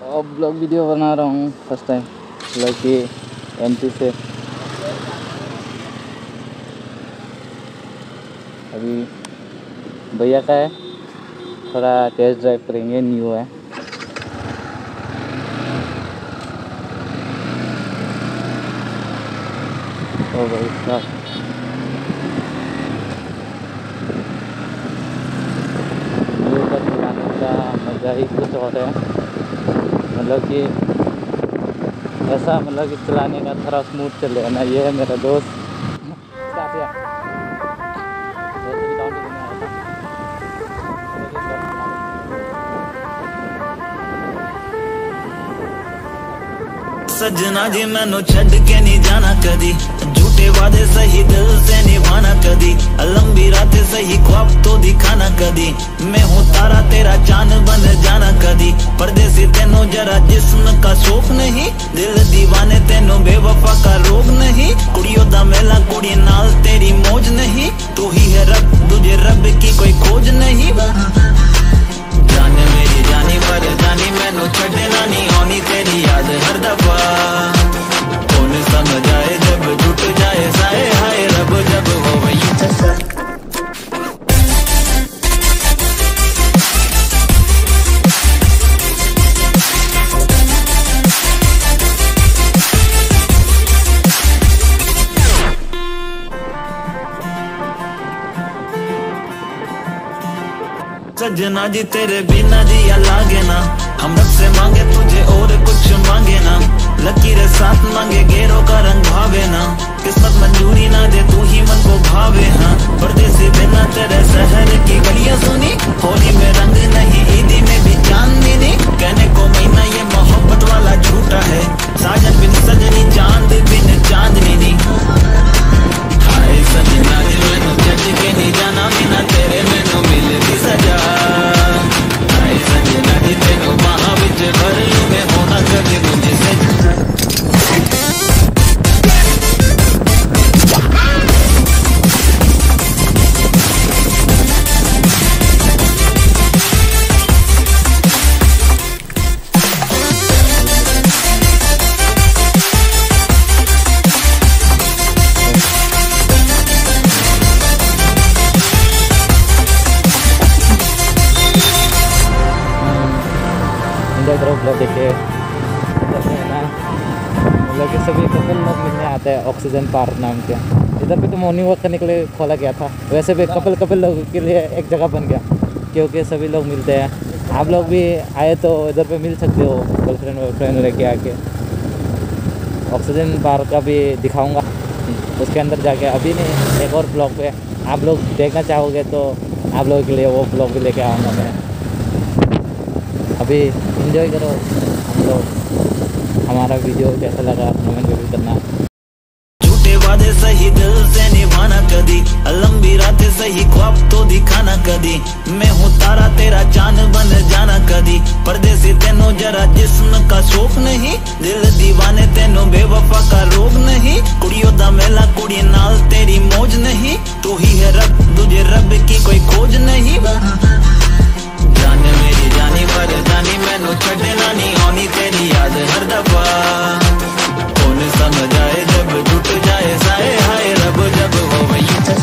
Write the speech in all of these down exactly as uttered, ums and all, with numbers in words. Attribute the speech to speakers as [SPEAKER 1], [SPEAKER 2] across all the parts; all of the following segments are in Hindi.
[SPEAKER 1] अब ब्लॉग वीडियो बना रहा हूँ फर्स्ट टाइम लड़की एंट्री से। अभी भैया का है, थोड़ा टेस्ट ड्राइव करेंगे, न्यू है। ओ भाई साहब, न्यू का चलाने का मज़ा ही कुछ और है। मतलब कि ऐसा मतलब कि चलाने का थोड़ा स्मूथ चल रहा है ना। ये है मेरा दोस्त
[SPEAKER 2] सजना जी मैनू छड़ के नहीं जाना कदी, झूठे वादे सही दिल से निभाना कदी, लंबी रातें सही ख्वाब तो दिखाना कदी। मैं हूँ तारा तेरा चांद बन जाना कदी, परदेसी तेनों जरा जिस्म का शौक नहीं, दिल दीवाने तेनों बेवफा का रोग नहीं। कुड़ियों दा मेला कुड़ी नाल तेरी मौज नहीं, तू ही है रब तुझे रब की कोई खोज नहीं। जाने मेरी जानी पर जानी मैनू छड़ना नहीं आनी तेरी याद हर दफा। कौन समझ आए जब टूट जाए साए हाय रब जब हो वही। सजना जी तेरे बिना जिया लागे ना, हम रब से मांगे तुझे और कुछ मांगे ना, लकीरें साथ मांगे गेरों का रंग भावे ना, किस्मत मंजूरी ना दे तू ही मन को भावे। हाँ परदेसी बिना तेरे शहर की गलियां सुनी, होली में रंग नहीं ईदी में भी चांदनी नहीं, कहने को महीना ये मोहब्बत वाला झूठा है, साजन बिन सजनी चांद बिन चांदनी नहीं। हाय सजना जी मैनू जज के नहीं जाना बिना तेरे मैनू मिलती सजा। हाय सजना जी तेनू बाहां विच भर लूं मैं होना कभी मुझसे।
[SPEAKER 1] ब्लॉग देखे ना, मतलब कि सभी कपल लोग मिलने आते हैं ऑक्सीजन पार्क नाम के। इधर भी तो मॉर्निंग वॉक करने के लिए खोला गया था, वैसे भी कपल कपल लोगों के लिए एक जगह बन गया क्योंकि सभी लोग मिलते हैं। आप लोग भी आए तो इधर पे मिल सकते हो, गर्लफ्रेंड वर्लफ्रेंड लेके आके। ऑक्सीजन पार्क का भी दिखाऊंगा उसके अंदर जाके, अभी नहीं एक और ब्लॉग पे आप लोग देखना चाहोगे तो आप लोगों के लिए वो ब्लॉग भी लेके आऊँगा मैं। अभी एंजॉय करो हम लोग। हमारा वीडियो कैसा लगा कमेंट जरूर करना।
[SPEAKER 2] झूठे वादे सही दिल से निभाना कदी, लंबी रातें सही ख्वाब तो दिखाना कदी, मैं हूँ तारा तेरा चांद बन जाना कदी, परदेसी तेनों जरा जिस्म का शौक नहीं, दिल दीवाने तेनों बेवफा का रोग नहीं। कुड़ियों दा मेला कुड़ी नाल तेरी मौज नहीं, तू ही है रब तुझे रब की कोई खोज नहीं। जाने मेरी जानी पर जानी मैनू छड़ना नहीं आनी तेरी याद हर दफा। कौन समझ आए जब टूट जाए साए हाय रब जब हो वही।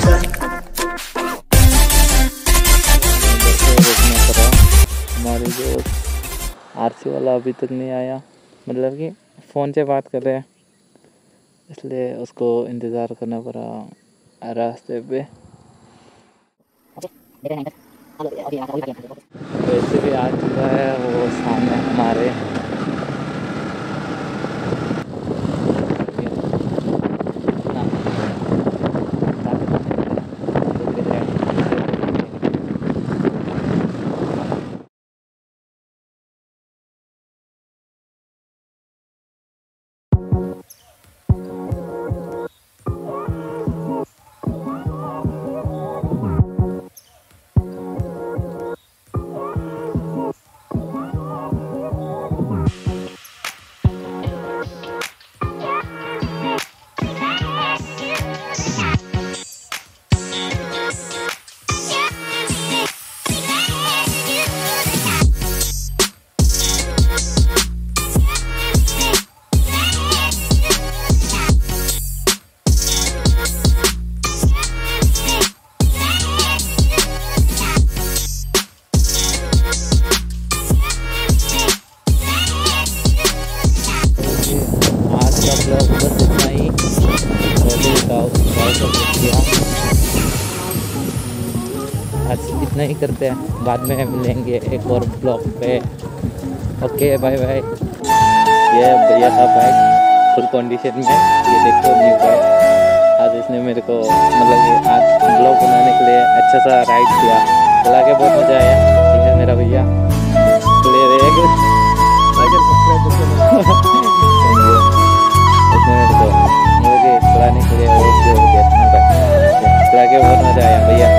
[SPEAKER 1] हमारे जो आरसी वाला अभी तक नहीं आया, मतलब कि फ़ोन से बात कर रहे हैं इसलिए उसको इंतज़ार करना पड़ा रास्ते पे। वैसे भी आ चुका है वो सामने हमारे। नहीं करते हैं, बाद में मिलेंगे एक और ब्लॉग पे। Okay bye bye. ये भैया था बाइक फुल कंडीशन में, ये देखो न्यू बाइक। आज इसने मेरे को मतलब कि आज ब्लॉग बनाने के लिए अच्छा सा राइड किया, चला के बहुत मज़ा आया। ठीक है मेरा भैया क्लियर है उसने मेरे को मतलब कि चलाने के लिए और जोर दिया था ना भाई, चला के बहुत मज़ा आया भैया।